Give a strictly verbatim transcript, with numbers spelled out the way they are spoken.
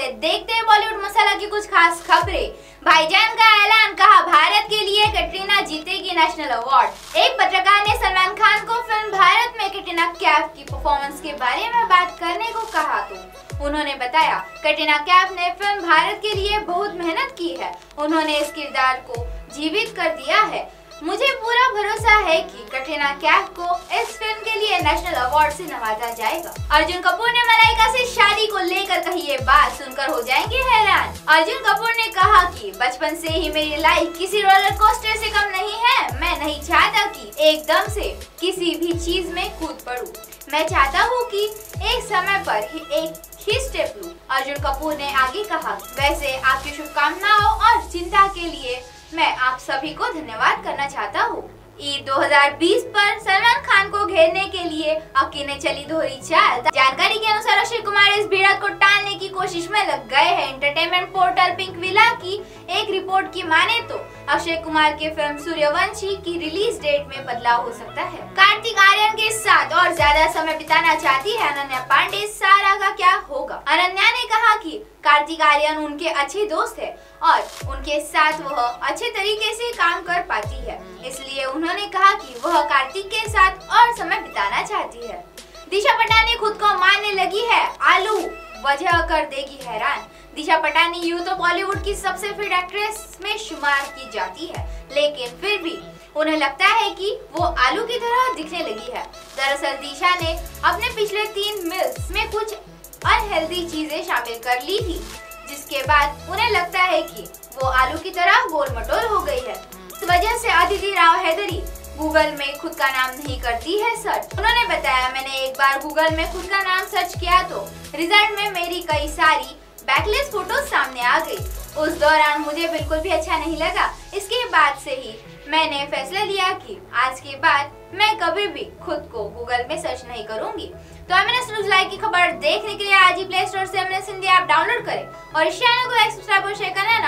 देखते हैं बॉलीवुड मसाला की कुछ खास खबरें। भाईजान का ऐलान, कहा भारत के लिए कैटरीना जीतेगी नेशनल अवार्ड। एक पत्रकार ने सलमान खान को फिल्म भारत में कैटरीना कैफ की परफॉर्मेंस के बारे में बात करने को कहा तो उन्होंने बताया, कैटरीना कैफ ने फिल्म भारत के लिए बहुत मेहनत की है। उन्होंने इस किरदार को जीवित कर दिया है। मुझे पूरा भरोसा है कि कैटरीना कैफ को इस फिल्म के लिए नेशनल अवार्ड से नवाजा जाएगा। अर्जुन कपूर ने मलाइका से शादी को लेकर कही ये बात सुनकर हो जाएंगे हैरान। अर्जुन कपूर ने कहा कि बचपन से ही मेरी लाइफ किसी रोलर कोस्टर से कम नहीं है। मैं नहीं चाहता कि एकदम से किसी भी चीज में कूद पड़ूं। मैं चाहता हूँ कि एक समय पर ही एक ही स्टेप लूं। अर्जुन कपूर ने आगे कहा, वैसे आपकी शुभकामनाओं और चिंता के लिए मैं आप सभी को धन्यवाद करना चाहता हूँ। ईद दो हज़ार बीस पर सलमान खान को घेरने के लिए अक्की ने चली दोहरी चाल। जानकारी के अनुसार अक्षय कुमार इस भिड़ंत को टालने की कोशिश में लग गए हैं। एंटरटेनमेंट पोर्टल पिंक विला की एक रिपोर्ट की माने तो अक्षय कुमार के फिल्म सूर्यवंशी की रिलीज डेट में बदलाव हो सकता है। कार्तिक आर्यन के साथ और ज्यादा समय बिताना चाहती है अनन्या पांडे। सारा का क्या होगा? अनन्या ने कहा कि कार्तिक आर्यन उनके अच्छे दोस्त है और उनके साथ वह अच्छे तरीके से काम कर पाती है, इसलिए उन्होंने कहा कि वह कार्तिक के साथ और समय बिताना चाहती है। दिशा पटानी खुद को मानने लगी है आलू, वजह कर देगी हैरान। दिशा पटानी यूं तो बॉलीवुड की सबसे फिट एक्ट्रेस में शुमार की जाती है, लेकिन फिर भी उन्हें लगता है कि वो आलू की तरह दिखने लगी है। दरअसल दिशा ने अपने पिछले तीन मील्स में कुछ अनहेल्दी चीजें शामिल कर ली थी, जिसके बाद उन्हें लगता है कि वो आलू की तरह गोल मटोल हो गई है। इस वजह से अदिति राव हैदरी गूगल में खुद का नाम नहीं करती है सर्च। उन्होंने बताया, मैंने एक बार गूगल में खुद का नाम सर्च किया तो रिजल्ट में मेरी कई सारी बैकलेस फोटोज सामने आ गई। उस दौरान मुझे बिल्कुल भी अच्छा नहीं लगा। इसके बाद से ही मैंने फैसला लिया कि आज के बाद मैं कभी भी खुद को गूगल में सर्च नहीं करूंगी। तो M N S news live की खबर देखने के लिए आज ही प्ले स्टोर से M N S Hindi app download करें और इस चैनल को लाइक, सब्सक्राइब और शेयर करना